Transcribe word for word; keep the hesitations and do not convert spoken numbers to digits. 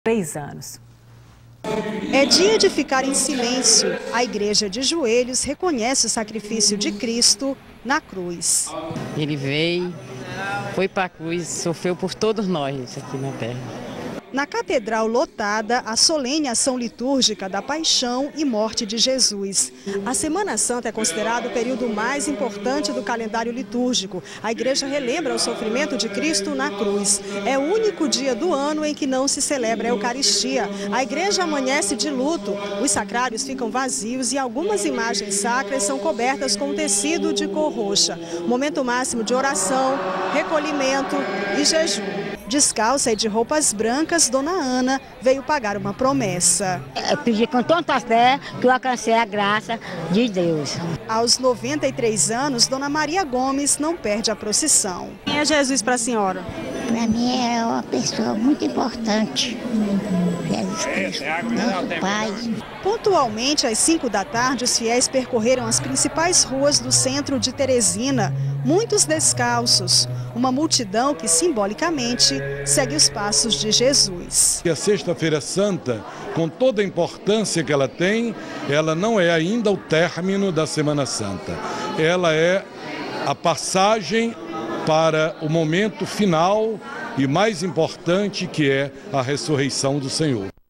Três anos. É dia de ficar em silêncio. A igreja de joelhos reconhece o sacrifício de Cristo na cruz. Ele veio, foi para a cruz, sofreu por todos nós aqui na terra. Na catedral lotada, a solene ação litúrgica da paixão e morte de Jesus. A Semana Santa é considerado o período mais importante do calendário litúrgico. A igreja relembra o sofrimento de Cristo na cruz. É o único dia do ano em que não se celebra a Eucaristia. A igreja amanhece de luto. Os sacrários ficam vazios e algumas imagens sacras são cobertas com tecido de cor roxa. Momento máximo de oração, recolhimento e jejum. Descalça e de roupas brancas, Dona Ana veio pagar uma promessa. Eu pedi com tanta fé que eu alcancei a graça de Deus. Aos noventa e três anos, Dona Maria Gomes não perde a procissão. Quem é Jesus para a senhora? Para mim é uma pessoa muito importante. Jesus Cristo, nosso Pai. Pontualmente às cinco da tarde, os fiéis percorreram as principais ruas do centro de Teresina, muitos descalços. Uma multidão que simbolicamente segue os passos de Jesus. E a Sexta-feira Santa, com toda a importância que ela tem, ela não é ainda o término da Semana Santa. Ela é a passagem para o momento final e mais importante, que é a ressurreição do Senhor.